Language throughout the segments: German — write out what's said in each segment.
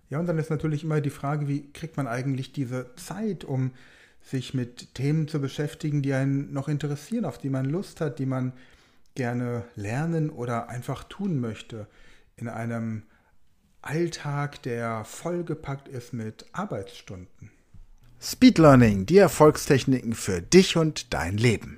Ja, und dann ist natürlich immer die Frage, wie kriegt man eigentlich diese Zeit, um sich mit Themen zu beschäftigen, die einen noch interessieren, auf die man Lust hat, die man gerne lernen oder einfach tun möchte, in einem Alltag, der vollgepackt ist mit Arbeitsstunden. Speed Learning, die Erfolgstechniken für dich und dein Leben.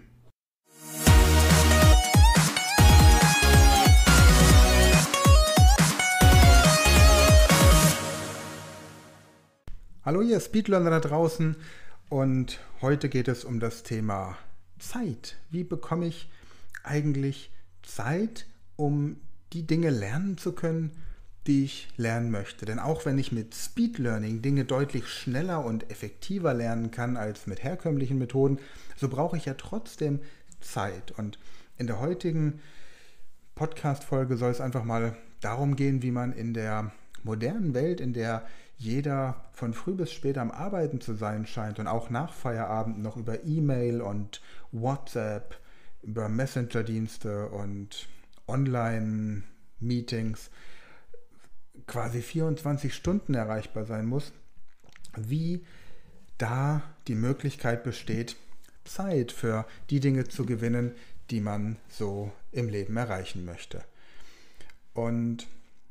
Hallo ihr Speedlearner da draußen, und heute geht es um das Thema Zeit. Wie bekomme ich eigentlich Zeit, um die Dinge lernen zu können, die ich lernen möchte? Denn auch wenn ich mit Speed Learning Dinge deutlich schneller und effektiver lernen kann als mit herkömmlichen Methoden, so brauche ich ja trotzdem Zeit. Und in der heutigen Podcast-Folge soll es einfach mal darum gehen, wie man in der modernen Welt, in der jeder von früh bis spät am Arbeiten zu sein scheint und auch nach Feierabend noch über E-Mail und WhatsApp, über Messenger-Dienste und Online-Meetings quasi 24 Stunden erreichbar sein muss, wie da die Möglichkeit besteht, Zeit für die Dinge zu gewinnen, die man so im Leben erreichen möchte. Und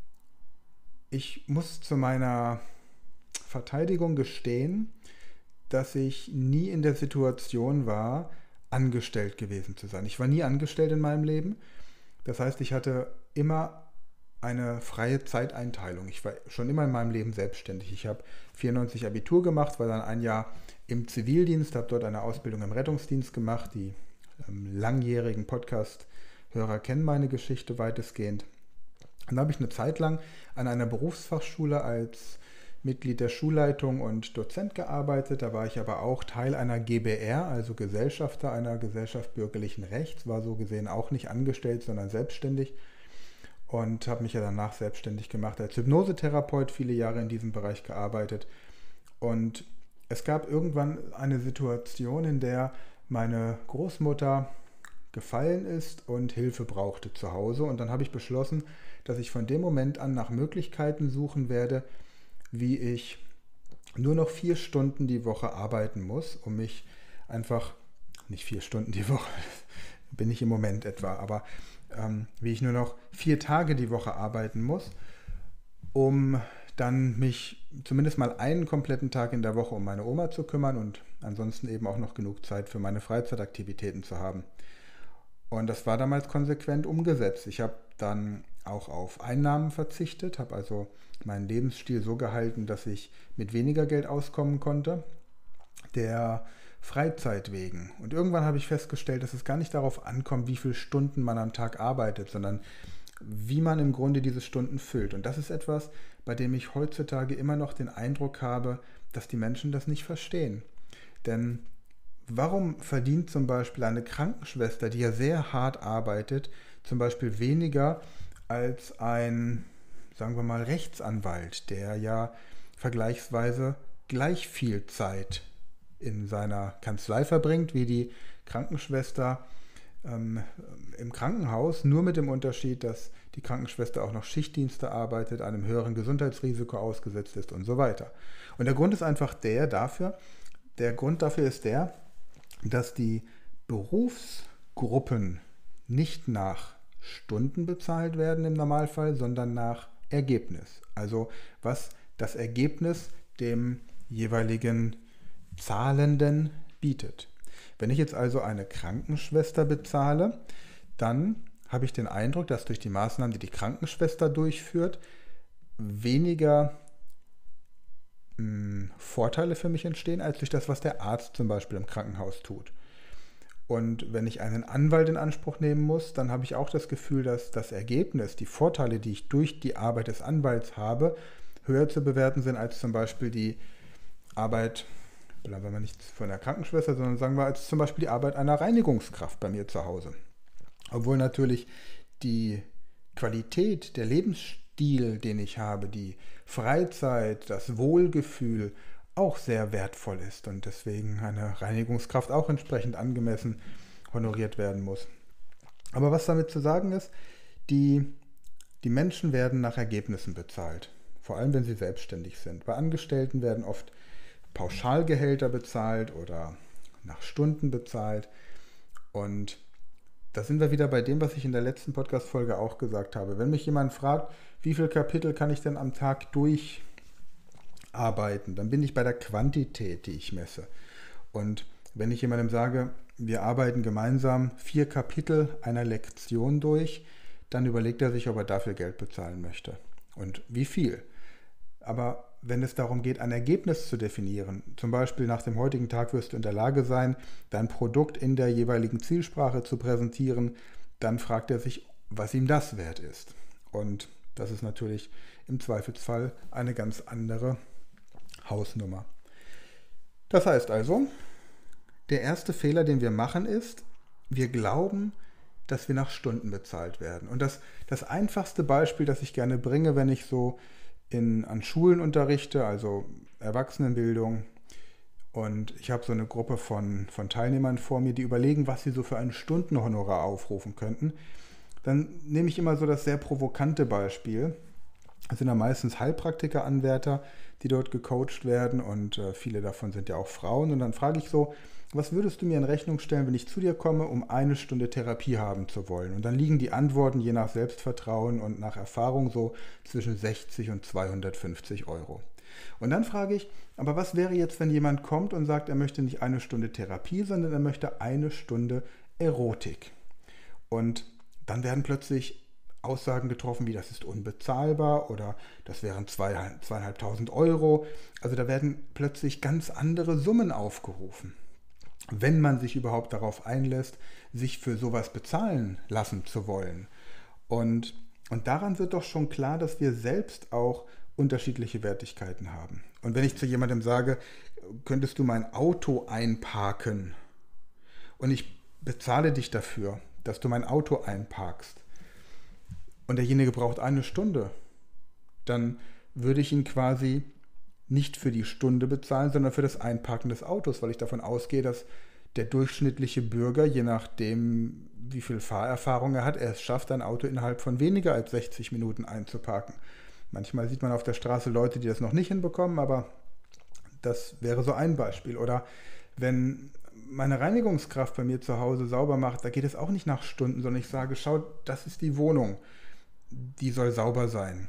ich muss zu meiner Verteidigung gestehen, dass ich nie in der Situation war, angestellt gewesen zu sein. Ich war nie angestellt in meinem Leben. Das heißt, ich hatte immer eine freie Zeiteinteilung. Ich war schon immer in meinem Leben selbstständig. Ich habe 94 Abitur gemacht, war dann ein Jahr im Zivildienst, habe dort eine Ausbildung im Rettungsdienst gemacht. Die langjährigen Podcast-Hörer kennen meine Geschichte weitestgehend. Dann habe ich eine Zeit lang an einer Berufsfachschule als Mitglied der Schulleitung und Dozent gearbeitet. Da war ich aber auch Teil einer GbR, also Gesellschafter einer Gesellschaft bürgerlichen Rechts, war so gesehen auch nicht angestellt, sondern selbstständig, und habe mich ja danach selbstständig gemacht als Hypnosetherapeut, viele Jahre in diesem Bereich gearbeitet. Und es gab irgendwann eine Situation, in der meine Großmutter gefallen ist und Hilfe brauchte zu Hause. Und dann habe ich beschlossen, dass ich von dem Moment an nach Möglichkeiten suchen werde, wie ich nur noch 4 Stunden die Woche arbeiten muss, um mich einfach, nicht 4 Stunden die Woche, bin ich im Moment etwa, aber wie ich nur noch 4 Tage die Woche arbeiten muss, um dann mich zumindest mal einen kompletten Tag in der Woche um meine Oma zu kümmern und ansonsten eben auch noch genug Zeit für meine Freizeitaktivitäten zu haben. Und das war damals konsequent umgesetzt. Ich habe dann auch auf Einnahmen verzichtet, habe also meinen Lebensstil so gehalten, dass ich mit weniger Geld auskommen konnte, der Freizeit wegen. Und irgendwann habe ich festgestellt, dass es gar nicht darauf ankommt, wie viele Stunden man am Tag arbeitet, sondern wie man im Grunde diese Stunden füllt. Und das ist etwas, bei dem ich heutzutage immer noch den Eindruck habe, dass die Menschen das nicht verstehen. Denn warum verdient zum Beispiel eine Krankenschwester, die ja sehr hart arbeitet, zum Beispiel weniger als ein, sagen wir mal, Rechtsanwalt, der ja vergleichsweise gleich viel Zeit in seiner Kanzlei verbringt wie die Krankenschwester im Krankenhaus, nur mit dem Unterschied, dass die Krankenschwester auch noch Schichtdienste arbeitet, einem höheren Gesundheitsrisiko ausgesetzt ist und so weiter. Und der Grund ist einfach der Grund dafür ist der, dass die Berufsgruppen nicht nach Stunden bezahlt werden im Normalfall, sondern nach Ergebnis. Also was das Ergebnis dem jeweiligen Zahlenden bietet. Wenn ich jetzt also eine Krankenschwester bezahle, dann habe ich den Eindruck, dass durch die Maßnahmen, die die Krankenschwester durchführt, weniger Vorteile für mich entstehen, als durch das, was der Arzt zum Beispiel im Krankenhaus tut. Und wenn ich einen Anwalt in Anspruch nehmen muss, dann habe ich auch das Gefühl, dass das Ergebnis, die Vorteile, die ich durch die Arbeit des Anwalts habe, höher zu bewerten sind als zum Beispiel die Arbeit, bleiben wir nicht von der Krankenschwester, sondern sagen wir als zum Beispiel die Arbeit einer Reinigungskraft bei mir zu Hause. Obwohl natürlich die Qualität, der Lebensstil, den ich habe, die Freizeit, das Wohlgefühl auch sehr wertvoll ist und deswegen eine Reinigungskraft auch entsprechend angemessen honoriert werden muss. Aber was damit zu sagen ist, die Menschen werden nach Ergebnissen bezahlt. vor allem wenn sie selbstständig sind. Bei Angestellten werden oft Pauschalgehälter bezahlt oder nach Stunden bezahlt. Und da sind wir wieder bei dem, was ich in der letzten Podcast-Folge auch gesagt habe. Wenn mich jemand fragt, wie viele Kapitel kann ich denn am Tag durcharbeiten, dann bin ich bei der Quantität, die ich messe. Und wenn ich jemandem sage, wir arbeiten gemeinsam 4 Kapitel einer Lektion durch, dann überlegt er sich, ob er dafür Geld bezahlen möchte und wie viel. Aber wenn es darum geht, ein Ergebnis zu definieren, zum Beispiel nach dem heutigen Tag wirst du in der Lage sein, dein Produkt in der jeweiligen Zielsprache zu präsentieren, dann fragt er sich, was ihm das wert ist. Und das ist natürlich im Zweifelsfall eine ganz andere Hausnummer. Das heißt also, der erste Fehler, den wir machen, ist, wir glauben, dass wir nach Stunden bezahlt werden. Und das einfachste Beispiel, das ich gerne bringe, wenn ich so an Schulen unterrichte, also Erwachsenenbildung, und ich habe so eine Gruppe von Teilnehmern vor mir, die überlegen, was sie so für ein Stundenhonorar aufrufen könnten, dann nehme ich immer so das sehr provokante Beispiel. Es sind ja meistens Heilpraktiker-Anwärter, die dort gecoacht werden, und viele davon sind ja auch Frauen. Und dann frage ich so, was würdest du mir in Rechnung stellen, wenn ich zu dir komme, um 1 Stunde Therapie haben zu wollen? Und dann liegen die Antworten je nach Selbstvertrauen und nach Erfahrung so zwischen 60 und 250 Euro. Und dann frage ich, aber was wäre jetzt, wenn jemand kommt und sagt, er möchte nicht 1 Stunde Therapie, sondern er möchte 1 Stunde Erotik? Und dann werden plötzlich Aussagen getroffen, wie das ist unbezahlbar oder das wären 2.500 Euro. Also da werden plötzlich ganz andere Summen aufgerufen, wenn man sich überhaupt darauf einlässt, sich für sowas bezahlen lassen zu wollen. Und daran wird doch schon klar, dass wir selbst auch unterschiedliche Wertigkeiten haben. Und wenn ich zu jemandem sage, könntest du mein Auto einparken und ich bezahle dich dafür, dass du mein Auto einparkst, und derjenige braucht 1 Stunde, dann würde ich ihn quasi nicht für die Stunde bezahlen, sondern für das Einparken des Autos, weil ich davon ausgehe, dass der durchschnittliche Bürger, je nachdem, wie viel Fahrerfahrung er hat, er es schafft, ein Auto innerhalb von weniger als 60 Minuten einzuparken. Manchmal sieht man auf der Straße Leute, die das noch nicht hinbekommen, aber das wäre so ein Beispiel. Oder wenn meine Reinigungskraft bei mir zu Hause sauber macht, da geht es auch nicht nach Stunden, sondern ich sage, schau, das ist die Wohnung, die soll sauber sein.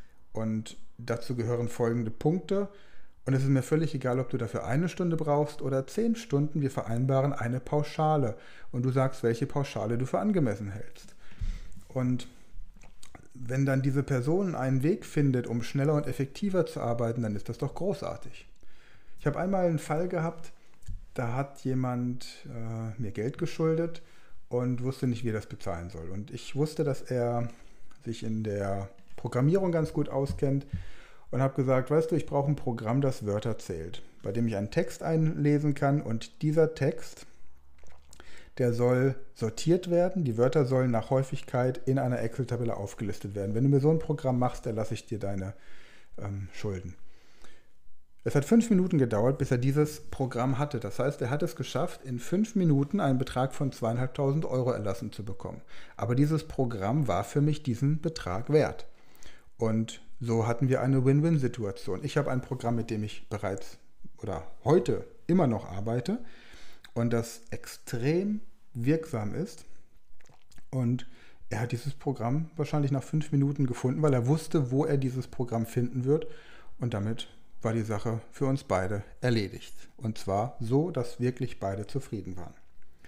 Und dazu gehören folgende Punkte. Und es ist mir völlig egal, ob du dafür 1 Stunde brauchst oder 10 Stunden. Wir vereinbaren eine Pauschale. Und du sagst, welche Pauschale du für angemessen hältst. Und wenn dann diese Person einen Weg findet, um schneller und effektiver zu arbeiten, dann ist das doch großartig. Ich habe einmal einen Fall gehabt, da hat jemand mir Geld geschuldet und wusste nicht, wie er das bezahlen soll. Und ich wusste, dass er sich in der Programmierung ganz gut auskennt und habe gesagt, weißt du, ich brauche ein Programm, das Wörter zählt, bei dem ich einen Text einlesen kann, und dieser Text, der soll sortiert werden, die Wörter sollen nach Häufigkeit in einer Excel-Tabelle aufgelistet werden. Wenn du mir so ein Programm machst, dann lasse ich dir deine Schulden. Es hat 5 Minuten gedauert, bis er dieses Programm hatte. Das heißt, er hat es geschafft, in 5 Minuten einen Betrag von 2.500 Euro erlassen zu bekommen. Aber dieses Programm war für mich diesen Betrag wert. Und so hatten wir eine Win-Win-Situation. Ich habe ein Programm, mit dem ich bereits oder heute immer noch arbeite und das extrem wirksam ist. Und er hat dieses Programm wahrscheinlich nach 5 Minuten gefunden, weil er wusste, wo er dieses Programm finden wird. Und damit war die Sache für uns beide erledigt. Und zwar so, dass wirklich beide zufrieden waren.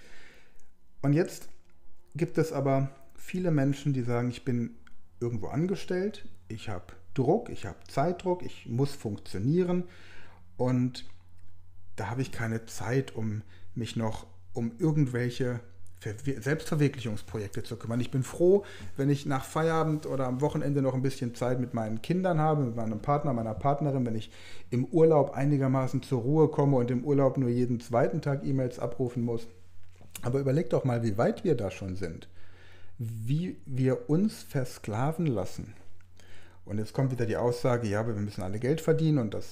Und jetzt gibt es aber viele Menschen, die sagen, ich bin irgendwo angestellt, ich habe Druck, ich habe Zeitdruck, ich muss funktionieren und da habe ich keine Zeit, um mich noch um irgendwelche Selbstverwirklichungsprojekte zu kümmern. Ich bin froh, wenn ich nach Feierabend oder am Wochenende noch ein bisschen Zeit mit meinen Kindern habe, mit meinem Partner, meiner Partnerin, wenn ich im Urlaub einigermaßen zur Ruhe komme und im Urlaub nur jeden 2. Tag E-Mails abrufen muss. Aber überleg doch mal, wie weit wir da schon sind. Wie wir uns versklaven lassen. Und jetzt kommt wieder die Aussage, ja, aber wir müssen alle Geld verdienen und das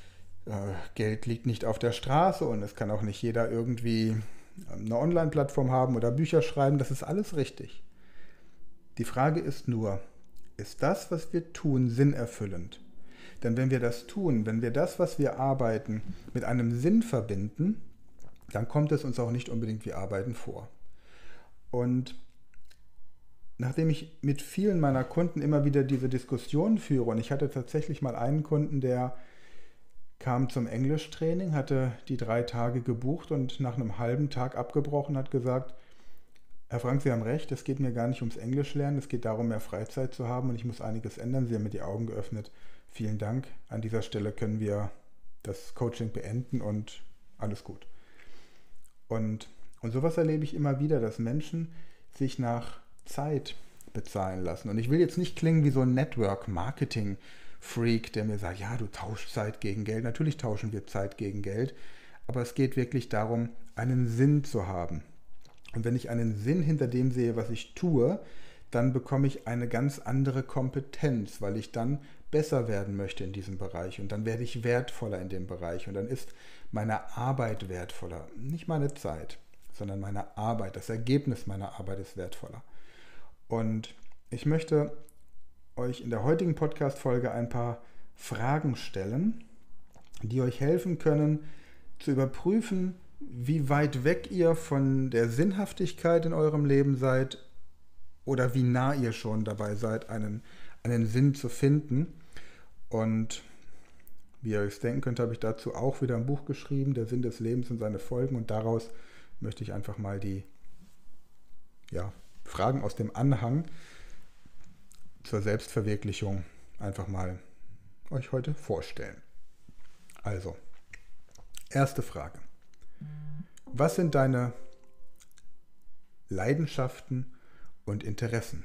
Geld liegt nicht auf der Straße und es kann auch nicht jeder irgendwie eine Online-Plattform haben oder Bücher schreiben, das ist alles richtig. Die Frage ist nur, ist das, was wir tun, sinnerfüllend? Denn wenn wir das tun, wenn wir das, was wir arbeiten, mit einem Sinn verbinden, dann kommt es uns auch nicht unbedingt wie Arbeiten vor. Und nachdem ich mit vielen meiner Kunden immer wieder diese Diskussion führe, und ich hatte tatsächlich mal einen Kunden, der kam zum Englischtraining, hatte die 3 Tage gebucht und nach einem halben Tag abgebrochen, hat gesagt, Herr Frank, Sie haben recht, es geht mir gar nicht ums Englischlernen, es geht darum, mehr Freizeit zu haben und ich muss einiges ändern. Sie haben mir die Augen geöffnet. Vielen Dank. An dieser Stelle können wir das Coaching beenden und alles gut. Und sowas erlebe ich immer wieder, dass Menschen sich nach Zeit bezahlen lassen. Und ich will jetzt nicht klingen wie so ein Network-Marketing-Freak, der mir sagt, ja, du tauschst Zeit gegen Geld. Natürlich tauschen wir Zeit gegen Geld, aber es geht wirklich darum, einen Sinn zu haben. Und wenn ich einen Sinn hinter dem sehe, was ich tue, dann bekomme ich eine ganz andere Kompetenz, weil ich dann besser werden möchte in diesem Bereich und dann werde ich wertvoller in dem Bereich und dann ist meine Arbeit wertvoller. Nicht meine Zeit, sondern meine Arbeit, das Ergebnis meiner Arbeit ist wertvoller. Und ich möchte euch in der heutigen Podcast-Folge ein paar Fragen stellen, die euch helfen können, zu überprüfen, wie weit weg ihr von der Sinnhaftigkeit in eurem Leben seid oder wie nah ihr schon dabei seid, einen Sinn zu finden. Und wie ihr euch denken könnt, habe ich dazu auch wieder ein Buch geschrieben, Der Sinn des Lebens und seine Folgen. Und daraus möchte ich einfach mal die Fragen aus dem Anhang zur Selbstverwirklichung einfach mal euch heute vorstellen. Also, erste Frage. Was sind deine Leidenschaften und Interessen?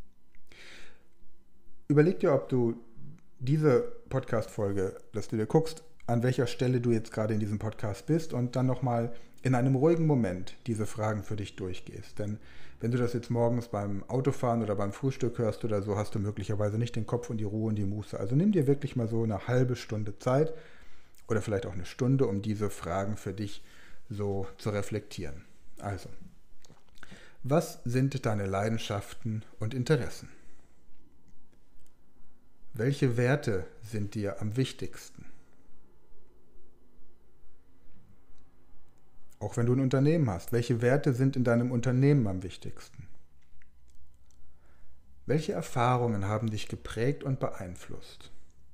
Überleg dir, ob du diese Podcast-Folge, dass du dir guckst, an welcher Stelle du jetzt gerade in diesem Podcast bist und dann nochmal in einem ruhigen Moment diese Fragen für dich durchgehst. Denn wenn du das jetzt morgens beim Autofahren oder beim Frühstück hörst oder so, hast du möglicherweise nicht den Kopf und die Ruhe und die Muße. Also nimm dir wirklich mal so eine halbe Stunde Zeit oder vielleicht auch eine Stunde, um diese Fragen für dich so zu reflektieren. Also, was sind deine Leidenschaften und Interessen? Welche Werte sind dir am wichtigsten? Auch wenn du ein Unternehmen hast, welche Werte sind in deinem Unternehmen am wichtigsten? Welche Erfahrungen haben dich geprägt und beeinflusst?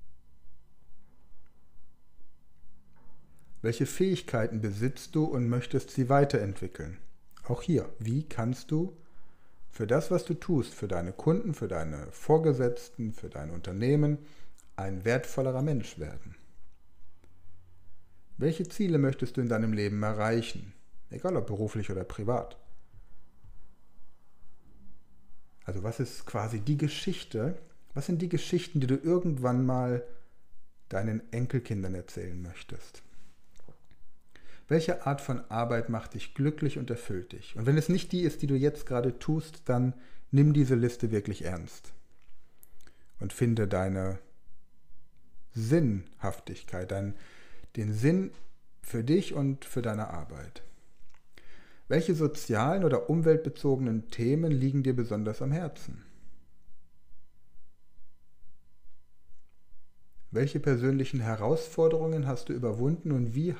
Welche Fähigkeiten besitzt du und möchtest sie weiterentwickeln? Auch hier, wie kannst du für das, was du tust, für deine Kunden, für deine Vorgesetzten, für dein Unternehmen, ein wertvollerer Mensch werden? Welche Ziele möchtest du in deinem Leben erreichen? Egal ob beruflich oder privat. Also was ist quasi die Geschichte, was sind die Geschichten, die du irgendwann mal deinen Enkelkindern erzählen möchtest? Welche Art von Arbeit macht dich glücklich und erfüllt dich? Und wenn es nicht die ist, die du jetzt gerade tust, dann nimm diese Liste wirklich ernst und finde deine Sinnhaftigkeit, den Sinn für dich und für deine Arbeit. Welche sozialen oder umweltbezogenen Themen liegen dir besonders am Herzen? Welche persönlichen Herausforderungen hast du überwunden und wie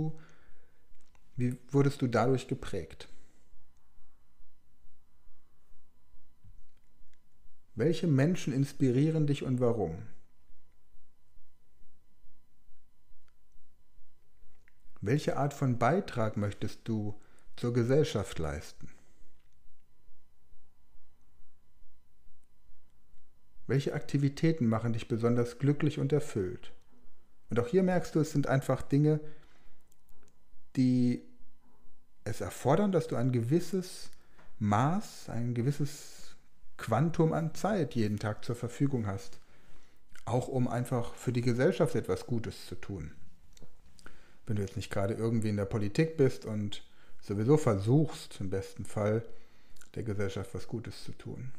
wurdest du dadurch geprägt? Welche Menschen inspirieren dich und warum? Welche Art von Beitrag möchtest du zur Gesellschaft leisten? Welche Aktivitäten machen dich besonders glücklich und erfüllt? Und auch hier merkst du, es sind einfach Dinge, die es erfordern, dass du ein gewisses Maß, ein gewisses Quantum an Zeit jeden Tag zur Verfügung hast. Auch um einfach für die Gesellschaft etwas Gutes zu tun. Wenn du jetzt nicht gerade irgendwie in der Politik bist und sowieso versuchst, im besten Fall, der Gesellschaft was Gutes zu tun.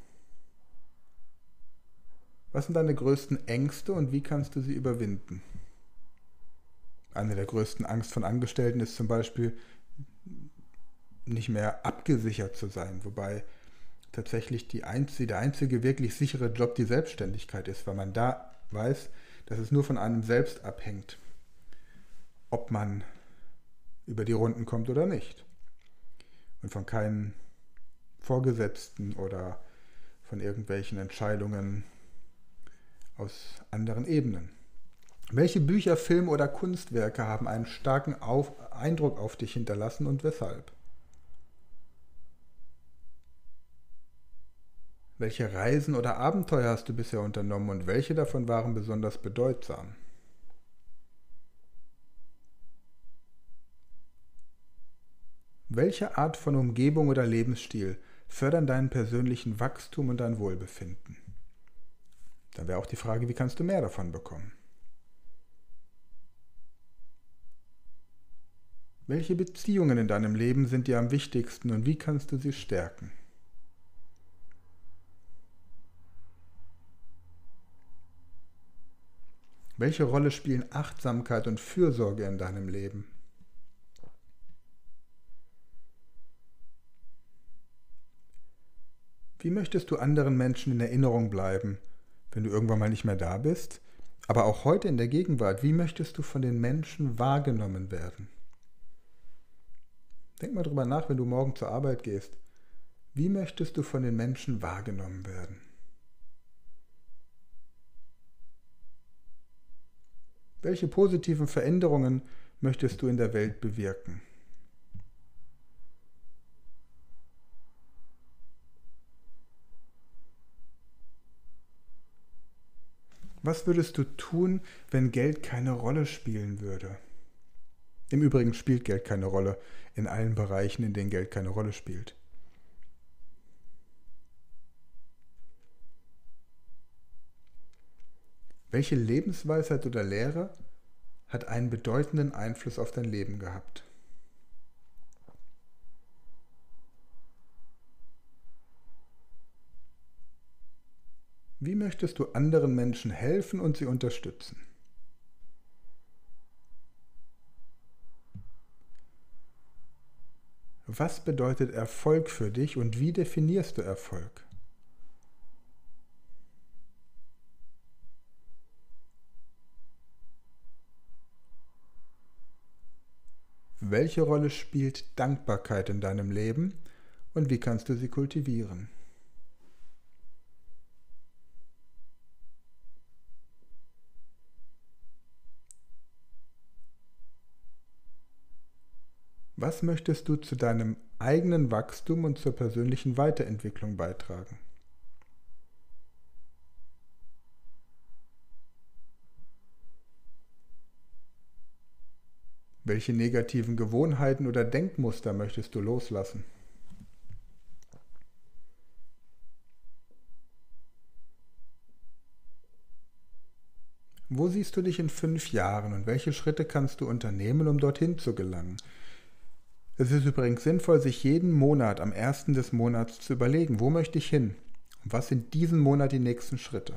Was sind deine größten Ängste und wie kannst du sie überwinden? Eine der größten Angst von Angestellten ist zum Beispiel, nicht mehr abgesichert zu sein, wobei tatsächlich der einzige wirklich sichere Job die Selbstständigkeit ist, weil man da weiß, dass es nur von einem selbst abhängt, ob man über die Runden kommt oder nicht. Und von keinen Vorgesetzten oder von irgendwelchen Entscheidungen aus anderen Ebenen. Welche Bücher, Filme oder Kunstwerke haben einen starken Eindruck auf dich hinterlassen und weshalb? Welche Reisen oder Abenteuer hast du bisher unternommen und welche davon waren besonders bedeutsam? Welche Art von Umgebung oder Lebensstil fördern deinen persönlichen Wachstum und dein Wohlbefinden? Dann wäre auch die Frage, wie kannst du mehr davon bekommen? Welche Beziehungen in deinem Leben sind dir am wichtigsten und wie kannst du sie stärken? Welche Rolle spielen Achtsamkeit und Fürsorge in deinem Leben? Wie möchtest du anderen Menschen in Erinnerung bleiben, wenn du irgendwann mal nicht mehr da bist? Aber auch heute in der Gegenwart, wie möchtest du von den Menschen wahrgenommen werden? Denk mal drüber nach, wenn du morgen zur Arbeit gehst. Wie möchtest du von den Menschen wahrgenommen werden? Welche positiven Veränderungen möchtest du in der Welt bewirken? Was würdest du tun, wenn Geld keine Rolle spielen würde? Im Übrigen spielt Geld keine Rolle in allen Bereichen, in denen Geld keine Rolle spielt. Welche Lebensweisheit oder Lehre hat einen bedeutenden Einfluss auf dein Leben gehabt? Wie möchtest du anderen Menschen helfen und sie unterstützen? Was bedeutet Erfolg für dich und wie definierst du Erfolg? Welche Rolle spielt Dankbarkeit in deinem Leben und wie kannst du sie kultivieren? Was möchtest du zu deinem eigenen Wachstum und zur persönlichen Weiterentwicklung beitragen? Welche negativen Gewohnheiten oder Denkmuster möchtest du loslassen? Wo siehst du dich in 5 Jahren und welche Schritte kannst du unternehmen, um dorthin zu gelangen? Es ist übrigens sinnvoll, sich jeden Monat am 1. des Monats zu überlegen, wo möchte ich hin und was sind diesen Monat die nächsten Schritte.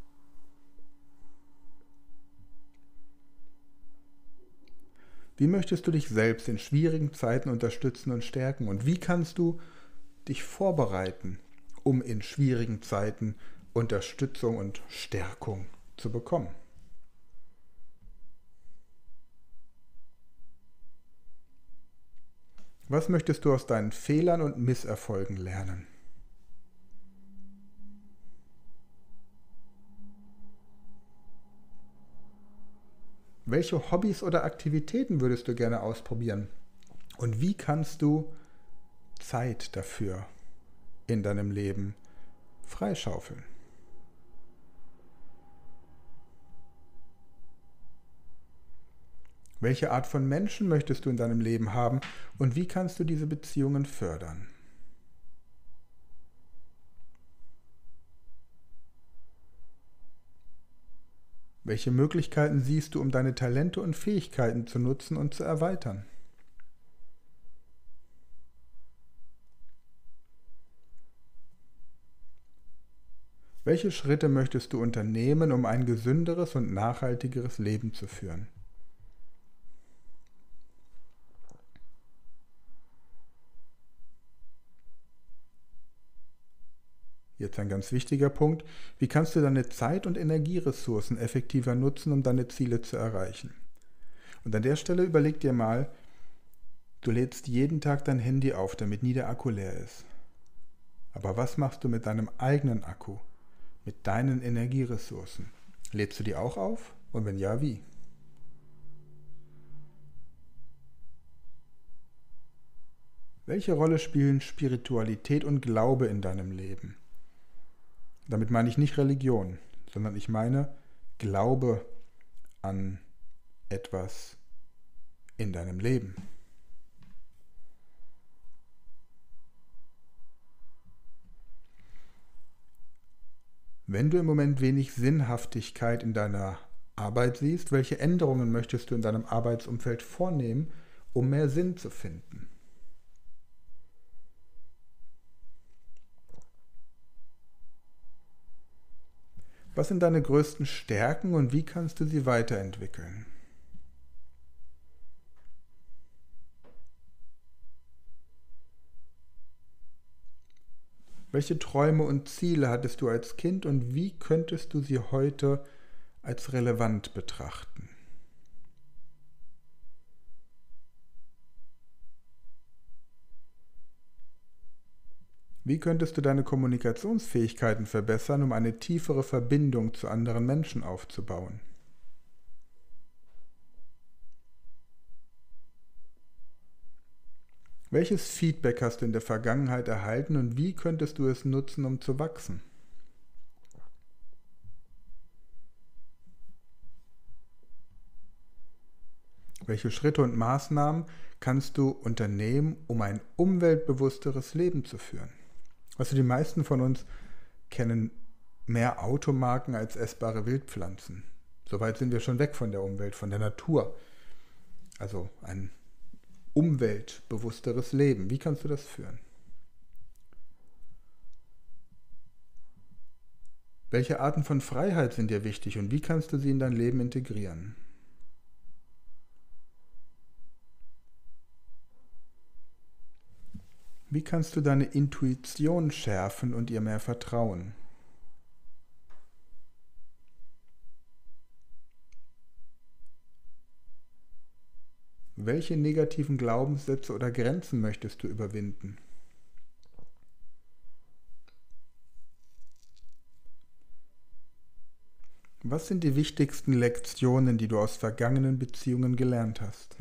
Wie möchtest du dich selbst in schwierigen Zeiten unterstützen und stärken und wie kannst du dich vorbereiten, um in schwierigen Zeiten Unterstützung und Stärkung zu bekommen? Was möchtest du aus deinen Fehlern und Misserfolgen lernen? Welche Hobbys oder Aktivitäten würdest du gerne ausprobieren? Und wie kannst du Zeit dafür in deinem Leben freischaufeln? Welche Art von Menschen möchtest du in deinem Leben haben und wie kannst du diese Beziehungen fördern? Welche Möglichkeiten siehst du, um deine Talente und Fähigkeiten zu nutzen und zu erweitern? Welche Schritte möchtest du unternehmen, um ein gesünderes und nachhaltigeres Leben zu führen? jetzt ein ganz wichtiger Punkt, wie kannst du deine Zeit- und Energieressourcen effektiver nutzen, um deine Ziele zu erreichen? Und an der Stelle überleg dir mal, du lädst jeden Tag dein Handy auf, damit nie der Akku leer ist. Aber was machst du mit deinem eigenen Akku, mit deinen Energieressourcen? Lädst du die auch auf? Und wenn ja, wie? Welche Rolle spielen Spiritualität und Glaube in deinem Leben? Damit meine ich nicht Religion, sondern ich meine Glaube an etwas in deinem Leben. Wenn du im Moment wenig Sinnhaftigkeit in deiner Arbeit siehst, welche Änderungen möchtest du in deinem Arbeitsumfeld vornehmen, um mehr Sinn zu finden? Was sind deine größten Stärken und wie kannst du sie weiterentwickeln? Welche Träume und Ziele hattest du als Kind und wie könntest du sie heute als relevant betrachten? Wie könntest du deine Kommunikationsfähigkeiten verbessern, um eine tiefere Verbindung zu anderen Menschen aufzubauen? Welches Feedback hast du in der Vergangenheit erhalten und wie könntest du es nutzen, um zu wachsen? Welche Schritte und Maßnahmen kannst du unternehmen, um ein umweltbewussteres Leben zu führen? Also die meisten von uns kennen mehr Automarken als essbare Wildpflanzen. Soweit sind wir schon weg von der Umwelt, von der Natur. Also ein umweltbewussteres Leben. Wie kannst du das führen? Welche Arten von Freiheit sind dir wichtig und wie kannst du sie in dein Leben integrieren? Wie kannst du deine Intuition schärfen und ihr mehr vertrauen? Welche negativen Glaubenssätze oder Grenzen möchtest du überwinden? Was sind die wichtigsten Lektionen, die du aus vergangenen Beziehungen gelernt hast?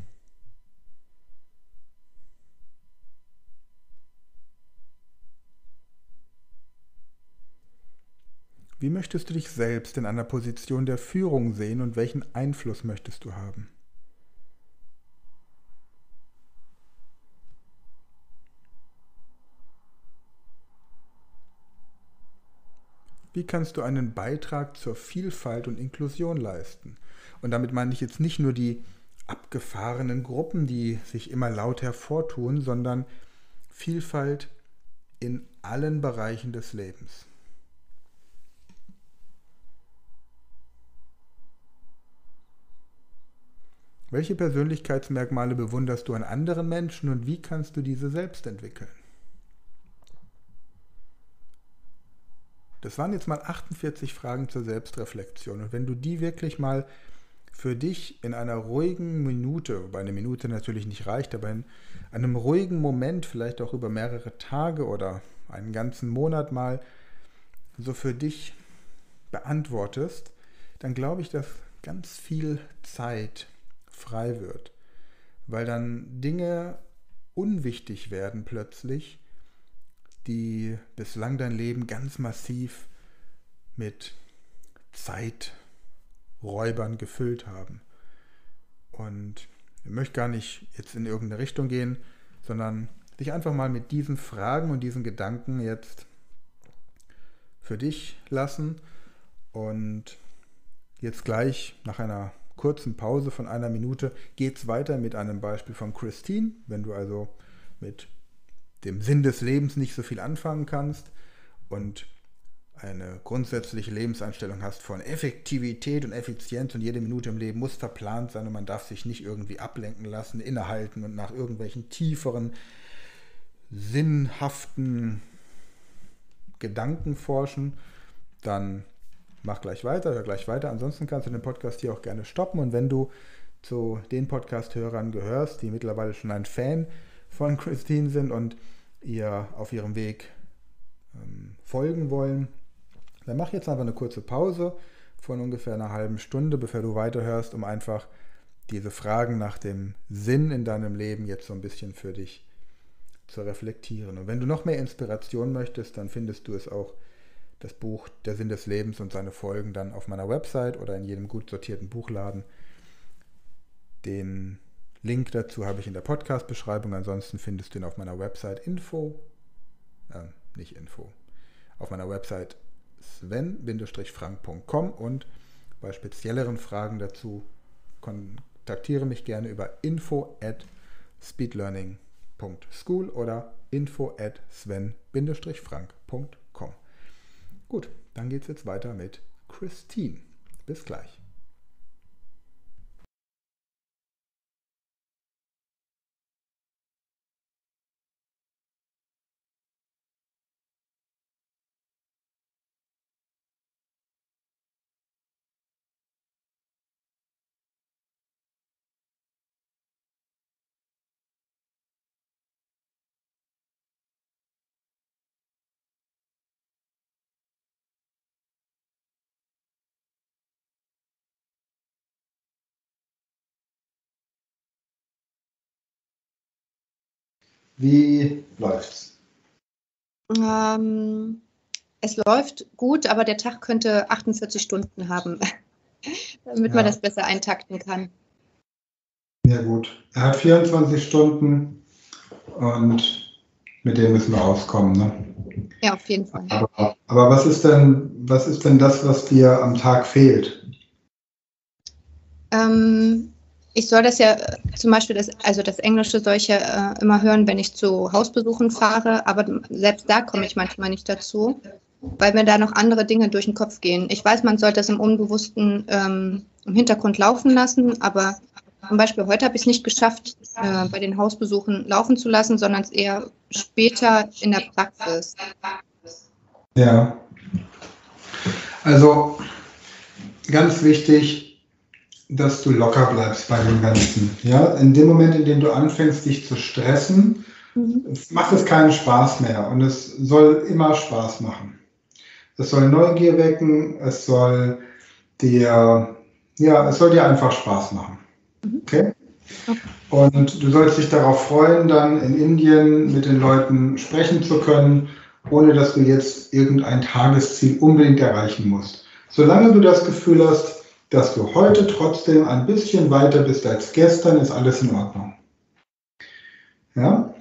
Wie möchtest du dich selbst in einer Position der Führung sehen und welchen Einfluss möchtest du haben? Wie kannst du einen Beitrag zur Vielfalt und Inklusion leisten? Und damit meine ich jetzt nicht nur die abgefahrenen Gruppen, die sich immer laut hervortun, sondern Vielfalt in allen Bereichen des Lebens. Welche Persönlichkeitsmerkmale bewunderst du an anderen Menschen und wie kannst du diese selbst entwickeln? Das waren jetzt mal 48 Fragen zur Selbstreflexion. Und wenn du die wirklich mal für dich in einer ruhigen Minute, wobei eine Minute natürlich nicht reicht, aber in einem ruhigen Moment, vielleicht auch über mehrere Tage oder einen ganzen Monat mal so für dich beantwortest, dann glaube ich, dass ganz viel Zeit frei wird, weil dann Dinge unwichtig werden plötzlich, die bislang dein Leben ganz massiv mit Zeiträubern gefüllt haben. Und ich möchte gar nicht jetzt in irgendeine Richtung gehen, sondern dich einfach mal mit diesen Fragen und diesen Gedanken jetzt für dich lassen und jetzt gleich nach einer kurzen Pause von einer Minute geht es weiter mit einem Beispiel von Christine. Wenn du also mit dem Sinn des Lebens nicht so viel anfangen kannst und eine grundsätzliche Lebenseinstellung hast von Effektivität und Effizienz und jede Minute im Leben muss verplant sein und man darf sich nicht irgendwie ablenken lassen, innehalten und nach irgendwelchen tieferen, sinnhaften Gedanken forschen, dann mach gleich weiter, hör gleich weiter. Ansonsten kannst du den Podcast hier auch gerne stoppen. Und wenn du zu den Podcast-Hörern gehörst, die mittlerweile schon ein Fan von Christine sind und ihr auf ihrem Weg folgen wollen, dann mach jetzt einfach eine kurze Pause von ungefähr einer halben Stunde, bevor du weiterhörst, um einfach diese Fragen nach dem Sinn in deinem Leben jetzt so ein bisschen für dich zu reflektieren. Und wenn du noch mehr Inspiration möchtest, dann findest du es auch, das Buch Der Sinn des Lebens und seine Folgen, dann auf meiner Website oder in jedem gut sortierten Buchladen. Den Link dazu habe ich in der Podcast-Beschreibung. Ansonsten findest du ihn auf meiner Website auf meiner Website sven-frank.com, und bei spezielleren Fragen dazu kontaktiere mich gerne über info@speedlearning.school oder info@sven-frank.com. Gut, dann geht es jetzt weiter mit Christine. Bis gleich. Wie läuft's? Es läuft gut, aber der Tag könnte 48 Stunden haben, damit man das besser eintakten kann. Ja gut, er hat 24 Stunden und mit dem müssen wir auskommen, ne? Ja, auf jeden Fall. Aber was ist denn das, was dir am Tag fehlt? Ich soll das ja zum Beispiel, das Englische soll ich ja immer hören, wenn ich zu Hausbesuchen fahre, aber selbst da komme ich manchmal nicht dazu, weil mir da noch andere Dinge durch den Kopf gehen. Ich weiß, man sollte es im Unbewussten im Hintergrund laufen lassen, aber zum Beispiel heute habe ich es nicht geschafft, bei den Hausbesuchen laufen zu lassen, sondern es eher später in der Praxis. Ja, also ganz wichtig, dass du locker bleibst bei dem Ganzen. Ja? In dem Moment, in dem du anfängst, dich zu stressen, macht es keinen Spaß mehr, und es soll immer Spaß machen. Es soll Neugier wecken, es soll dir einfach Spaß machen. Okay? Und du sollst dich darauf freuen, dann in Indien mit den Leuten sprechen zu können, ohne dass du jetzt irgendein Tagesziel unbedingt erreichen musst. Solange du das Gefühl hast, dass du heute trotzdem ein bisschen weiter bist als gestern, ist alles in Ordnung. Ja?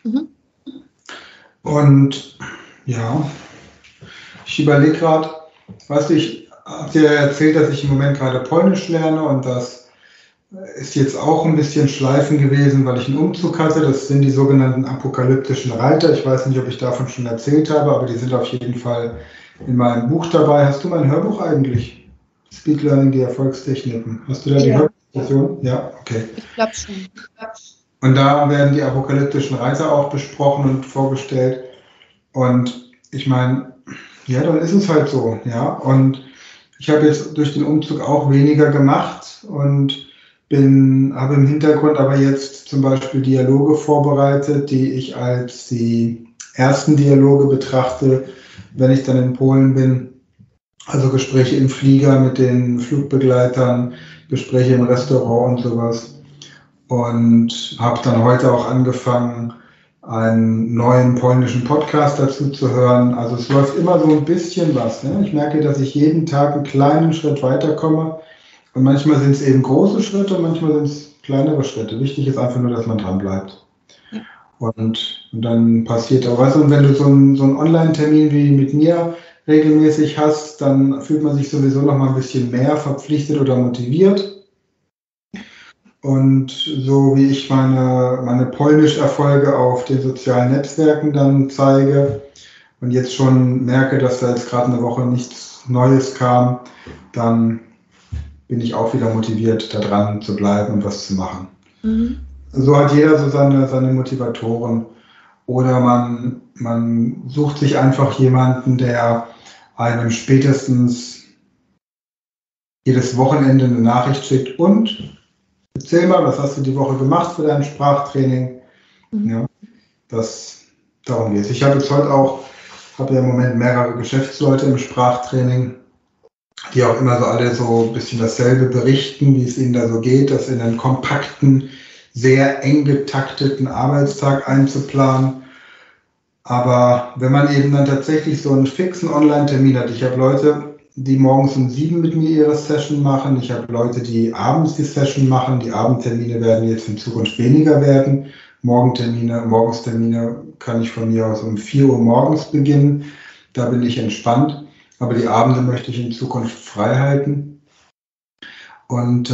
Und ja, ich überlege gerade, ich habe dir erzählt, dass ich im Moment gerade Polnisch lerne, und das ist jetzt auch ein bisschen schleifen gewesen, weil ich einen Umzug hatte. Das sind die sogenannten apokalyptischen Reiter. Ich weiß nicht, ob ich davon schon erzählt habe, aber die sind auf jeden Fall in meinem Buch dabei. Hast du mein Hörbuch eigentlich? Speed Learning, die Erfolgstechniken. Hast du da die Hörbuchversion? Ja, okay. Ich glaube schon. Und da werden die apokalyptischen Reiter auch besprochen und vorgestellt. Und ich meine, ja, dann ist es halt so. Ja. Und ich habe jetzt durch den Umzug auch weniger gemacht und habe im Hintergrund aber jetzt zum Beispiel Dialoge vorbereitet, die ich als die ersten Dialoge betrachte, wenn ich dann in Polen bin. Also Gespräche im Flieger mit den Flugbegleitern, Gespräche im Restaurant und sowas. Und habe dann heute auch angefangen, einen neuen polnischen Podcast dazu zu hören. Also es läuft immer so ein bisschen was. Ne? Ich merke, dass ich jeden Tag einen kleinen Schritt weiterkomme. Und manchmal sind es eben große Schritte, manchmal sind es kleinere Schritte. Wichtig ist einfach nur, dass man dran bleibt. Ja. Und dann passiert auch was. Und wenn du so einen Online-Termin wie mit mir regelmäßig hast, dann fühlt man sich sowieso noch mal ein bisschen mehr verpflichtet oder motiviert. Und so wie ich meine Polnisch-Erfolge auf den sozialen Netzwerken dann zeige und jetzt schon merke, dass da jetzt gerade eine Woche nichts Neues kam, dann bin ich auch wieder motiviert, da dran zu bleiben und was zu machen. So hat jeder so seine Motivatoren. Oder man sucht sich einfach jemanden, der einem spätestens jedes Wochenende eine Nachricht schickt und erzähl mal, was hast du die Woche gemacht für dein Sprachtraining? Ja, darum geht es. Ich habe jetzt heute auch, habe ja im Moment mehrere Geschäftsleute im Sprachtraining, die auch immer so alle so ein bisschen dasselbe berichten, wie es ihnen da so geht, das in einen kompakten, sehr eng getakteten Arbeitstag einzuplanen. Aber wenn man eben dann tatsächlich so einen fixen Online-Termin hat, ich habe Leute, die morgens um 7 mit mir ihre Session machen, ich habe Leute, die abends die Session machen, die Abendtermine werden jetzt in Zukunft weniger werden, Morgenstermine kann ich von mir aus um 4 Uhr morgens beginnen, da bin ich entspannt, aber die Abende möchte ich in Zukunft frei halten und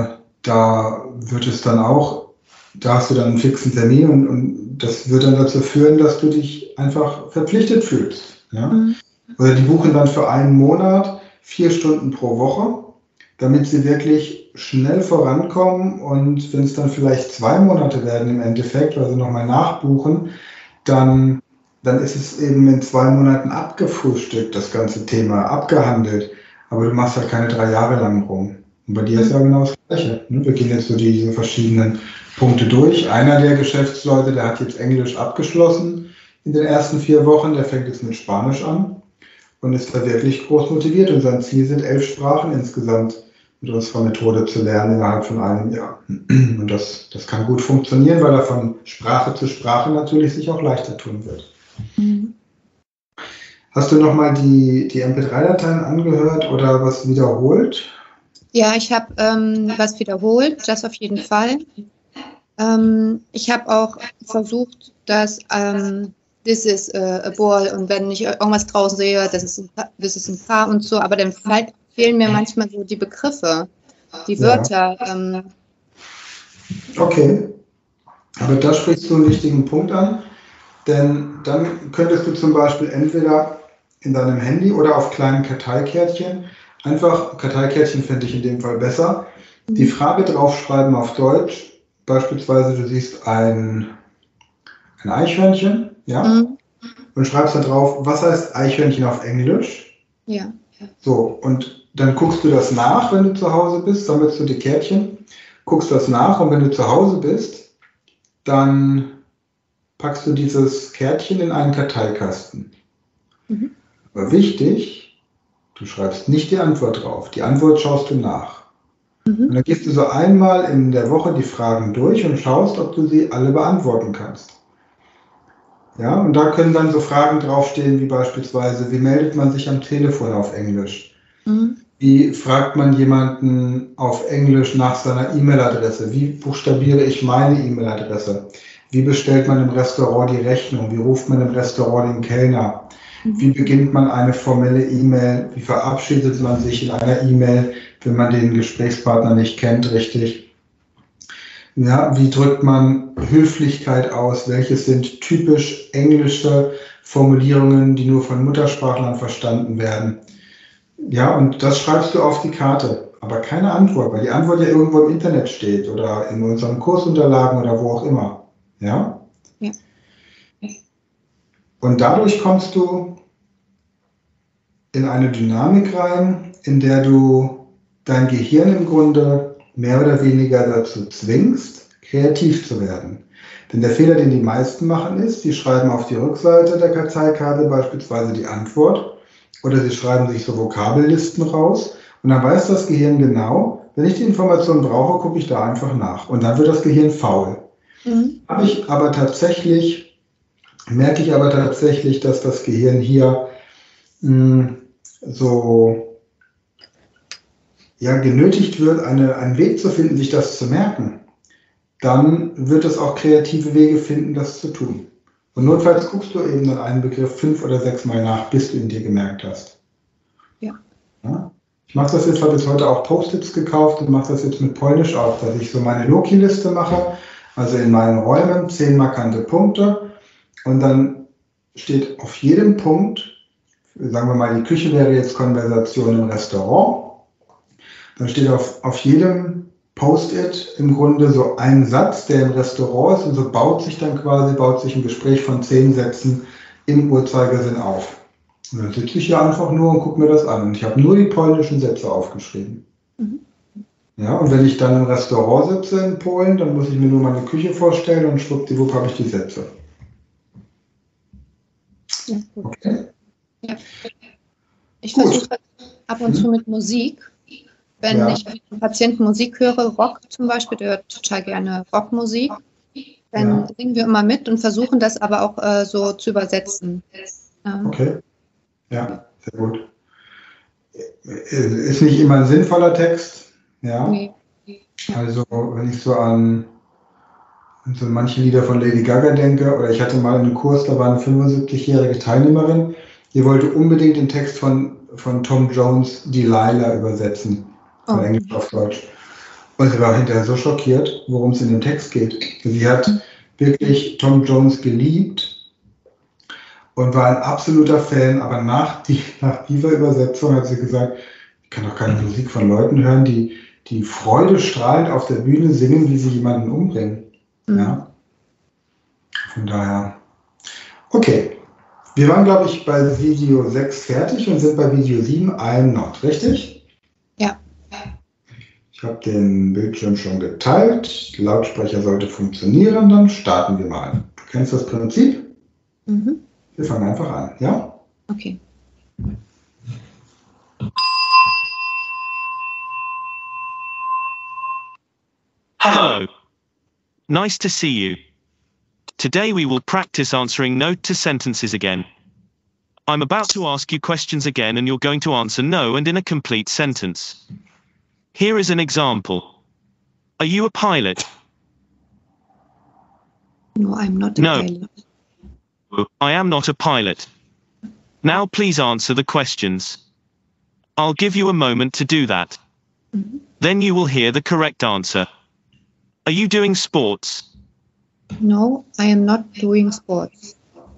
da wird es dann auch, da hast du dann einen fixen Termin und das wird dann dazu führen, dass du dich einfach verpflichtet fühlst. Ja? Oder die buchen dann für einen Monat 4 Stunden pro Woche, damit sie wirklich schnell vorankommen und wenn es dann vielleicht 2 Monate werden im Endeffekt, weil sie nochmal nachbuchen, dann ist es eben in 2 Monaten abgefrühstückt, das ganze Thema, abgehandelt. Aber du machst halt keine 3 Jahre lang rum. Und bei dir ist ja genau das Gleiche. Wir gehen jetzt so diese verschiedenen Punkte durch. Einer der Geschäftsleute, der hat jetzt Englisch abgeschlossen in den ersten 4 Wochen, der fängt jetzt mit Spanisch an und ist da wirklich groß motiviert. Und sein Ziel sind 11 Sprachen insgesamt mit unserer Methode zu lernen innerhalb von einem Jahr. Und das kann gut funktionieren, weil er von Sprache zu Sprache natürlich sich auch leichter tun wird. Hast du nochmal die MP3-Dateien angehört oder was wiederholt? Ja, ich habe was wiederholt, das auf jeden Fall. Ich habe auch versucht, dass this is a ball und wenn ich irgendwas draußen sehe, das ist ein Paar und so, aber dann fehlen mir manchmal so die Begriffe, die Wörter. Ja. Okay, aber da sprichst du einen wichtigen Punkt an, denn dann könntest du zum Beispiel entweder in deinem Handy oder auf kleinen Karteikärtchen, einfach, Karteikärtchen finde ich in dem Fall besser, die Frage draufschreiben auf Deutsch. Beispielsweise, du siehst ein Eichhörnchen, ja, und schreibst da drauf, was heißt Eichhörnchen auf Englisch? Ja. So, und dann guckst du das nach, wenn du zu Hause bist, sammelst du die Kärtchen, guckst das nach und wenn du zu Hause bist, dann packst du dieses Kärtchen in einen Karteikasten. Aber wichtig, du schreibst nicht die Antwort drauf, die Antwort schaust du nach. Und dann gehst du so einmal in der Woche die Fragen durch und schaust, ob du sie alle beantworten kannst. Ja, und da können dann so Fragen draufstehen, wie beispielsweise, wie meldet man sich am Telefon auf Englisch? Wie fragt man jemanden auf Englisch nach seiner E-Mail-Adresse? Wie buchstabiere ich meine E-Mail-Adresse? Wie bestellt man im Restaurant die Rechnung? Wie ruft man im Restaurant den Kellner? Wie beginnt man eine formelle E-Mail? Wie verabschiedet man sich in einer E-Mail, wenn man den Gesprächspartner nicht kennt, richtig? Ja, wie drückt man Höflichkeit aus? Welche sind typisch englische Formulierungen, die nur von Muttersprachlern verstanden werden? Ja, und das schreibst du auf die Karte, aber keine Antwort, weil die Antwort ja irgendwo im Internet steht oder in unseren Kursunterlagen oder wo auch immer. Ja? Ja. Und dadurch kommst du in eine Dynamik rein, in der du dein Gehirn im Grunde mehr oder weniger dazu zwingst, kreativ zu werden. Denn der Fehler, den die meisten machen, ist, die schreiben auf die Rückseite der Karteikarte beispielsweise die Antwort oder sie schreiben sich so Vokabellisten raus und dann weiß das Gehirn genau, wenn ich die Information brauche, gucke ich da einfach nach und dann wird das Gehirn faul. Merke ich aber tatsächlich, dass das Gehirn hier genötigt wird, einen Weg zu finden, sich das zu merken, dann wird es auch kreative Wege finden, das zu tun. Und notfalls guckst du eben dann einen Begriff 5 oder 6 Mal nach, bis du ihn dir gemerkt hast. Ja. Ja? Ich mache das jetzt, habe jetzt heute auch Post-its gekauft und mache das jetzt mit Polnisch auch, dass ich so meine Loki-Liste mache, also in meinen Räumen 10 markante Punkte und dann steht auf jedem Punkt, sagen wir mal, die Küche wäre jetzt Konversation im Restaurant, dann steht auf jedem Post-it im Grunde so ein Satz, der im Restaurant ist, und so baut sich ein Gespräch von 10 Sätzen im Uhrzeigersinn auf. Und dann sitze ich hier einfach nur und gucke mir das an. Und ich habe nur die polnischen Sätze aufgeschrieben. Ja, und wenn ich dann im Restaurant sitze in Polen, dann muss ich mir nur meine Küche vorstellen und schwuppdiwupp habe ich die Sätze. Ja, gut. Okay. Ja. Ich Gut. versuche ab und zu mit Musik. Wenn ich mit einem Patienten Musik höre, Rock zum Beispiel, der hört total gerne Rockmusik, dann singen wir immer mit und versuchen das aber auch so zu übersetzen. Okay. Ja, sehr gut. Ist nicht immer ein sinnvoller Text. Ja. Nee. Also, wenn ich so an so manche Lieder von Lady Gaga denke, oder ich hatte mal einen Kurs, da war eine 75-jährige Teilnehmerin, die wollte unbedingt den Text von Tom Jones Delilah übersetzen, von Englisch auf Deutsch. Und sie war hinterher so schockiert, worum es in dem Text geht. Sie hat wirklich Tom Jones geliebt und war ein absoluter Fan, aber nach dieser Übersetzung hat sie gesagt, ich kann doch keine Musik von Leuten hören, die freudestrahlend auf der Bühne singen, wie sie jemanden umbringen. Ja? Von daher. Okay. Wir waren, glaube ich, bei Video 6 fertig und sind bei Video 7 I'm not, richtig? Ja. Ich habe den Bildschirm schon geteilt. Der Lautsprecher sollte funktionieren, dann starten wir mal. Du kennst das Prinzip? Wir fangen einfach an, ja? Okay. Hello. Nice to see you. Today we will practice answering no to sentences again. I'm about to ask you questions again and you're going to answer no and in a complete sentence. Here is an example. Are you a pilot? No, I'm not a No. pilot. I am not a pilot. Now please answer the questions. I'll give you a moment to do that. Then you will hear the correct answer. Are you doing sports? No, I am not doing sports.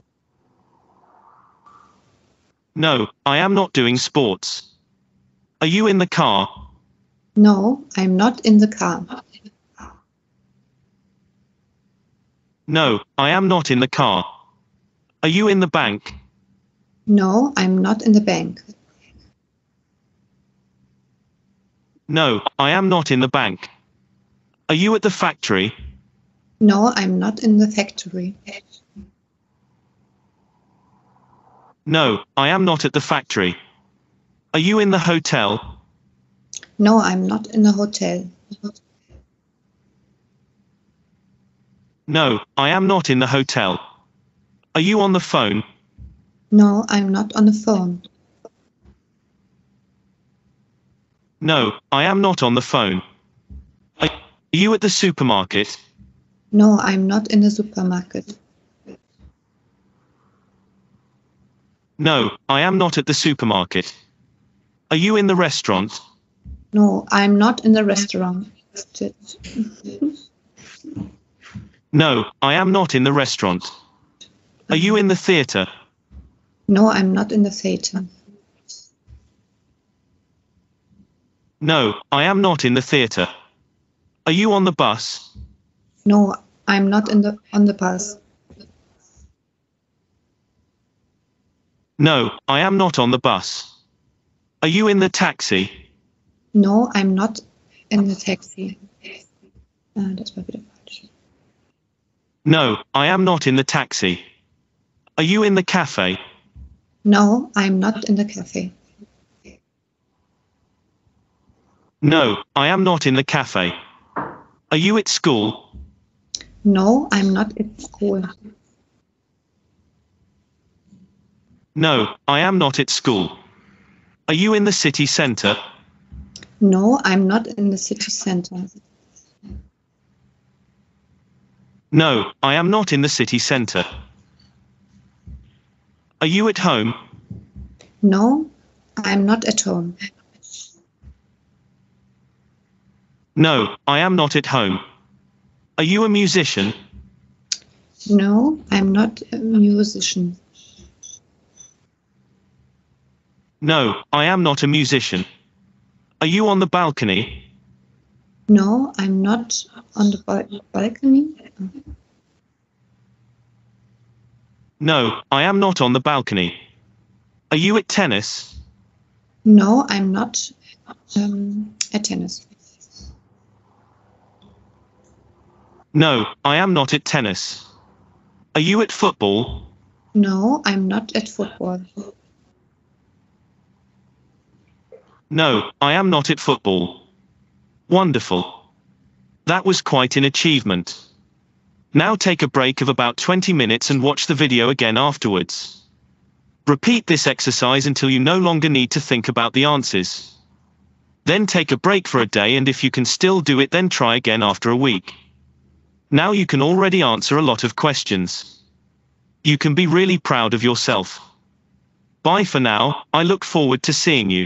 No, I am not doing sports. Are you in the car? No, I'm not in the car. No, I am not in the car. Are you in the bank? No, I'm not in the bank. No, I am not in the bank. Are you at the factory? No, I'm not in the factory. No, I am not at the factory. Are you in the hotel? No, I'm not in the hotel. No, I am not in the hotel. Are you on the phone? No, I'm not on the phone. No, I am not on the phone. Are you at the supermarket? No, I'm not in the supermarket. No, I am not at the supermarket. Are you in the restaurant? No, I'm not in the restaurant. No, I am not in the restaurant. Are you in the theater? No, I'm not in the theater. No, I am not in the theater. Are you on the bus? No, I'm not on the bus. No, I am not on the bus. Are you in the taxi? No, I'm not in the taxi. Das war wieder falsch. No, I am not in the taxi. Are you in the cafe? No, I'm not in the cafe. No, I am not in the cafe. Are you at school? No, I'm not at school. No, I am not at school. Are you in the city center? No, I'm not in the city center. No, I am not in the city center. Are you at home? No, I'm not at home. No, I am not at home. Are you a musician? No, I'm not a musician. No, I am not a musician. Are you on the balcony? No, I'm not on the balcony. No, I am not on the balcony. Are you at tennis? No, I'm not at tennis. No, I am not at tennis. Are you at football? No, I'm not at football. No, I am not at football. Wonderful. That was quite an achievement. Now take a break of about 20 minutes and watch the video again afterwards. Repeat this exercise until you no longer need to think about the answers. Then take a break for a day, and if you can still do it, then try again after a week. Now you can already answer a lot of questions. You can be really proud of yourself. Bye for now, I look forward to seeing you.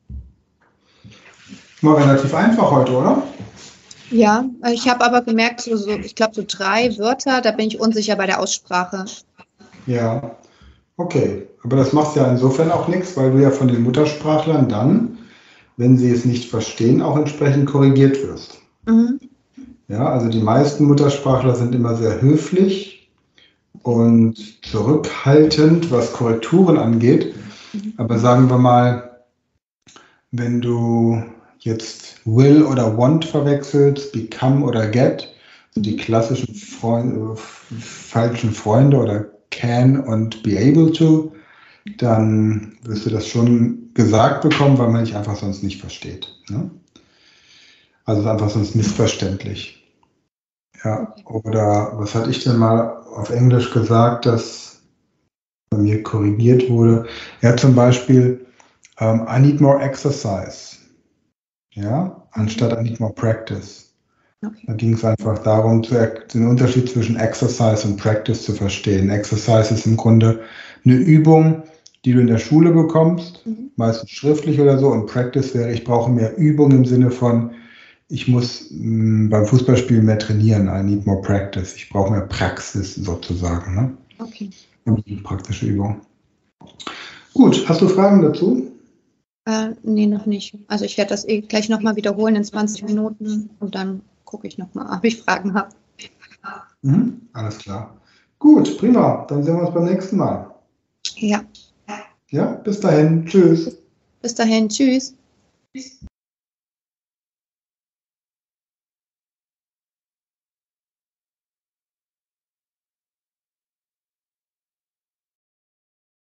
War relativ einfach heute, oder? Ja, ich habe aber gemerkt, ich glaube, so 3 Wörter, da bin ich unsicher bei der Aussprache. Ja, okay. Aber das macht ja insofern auch nichts, weil du ja von den Muttersprachlern dann, wenn sie es nicht verstehen, auch entsprechend korrigiert wirst. Mhm. Ja, also die meisten Muttersprachler sind immer sehr höflich und zurückhaltend, was Korrekturen angeht. Aber sagen wir mal, wenn du jetzt will oder want verwechselst, become oder get, also die klassischen falschen Freunde oder can und be able to, dann wirst du das schon gesagt bekommen, weil man dich einfach sonst nicht versteht. Ne? Also es ist einfach sonst missverständlich. Ja, oder was hatte ich denn mal auf Englisch gesagt, dass bei mir korrigiert wurde? Ja, zum Beispiel, I need more exercise. Ja, anstatt I need more practice. Okay. Da ging es einfach darum, den Unterschied zwischen Exercise und Practice zu verstehen. Exercise ist im Grunde eine Übung, die du in der Schule bekommst, meistens schriftlich oder so. Und Practice wäre, ich brauche mehr Übung im Sinne von, ich muss beim Fußballspielen mehr trainieren. I need more practice. Ich brauche mehr Praxis sozusagen. Ne? Okay. Praktische Übung. Gut, hast du Fragen dazu? Nee, noch nicht. Also ich werde das gleich nochmal wiederholen in 20 Minuten und dann gucke ich nochmal, ob ich Fragen habe. Alles klar. Gut, prima. Dann sehen wir uns beim nächsten Mal. Ja. Ja, bis dahin. Tschüss. Bis dahin. Tschüss.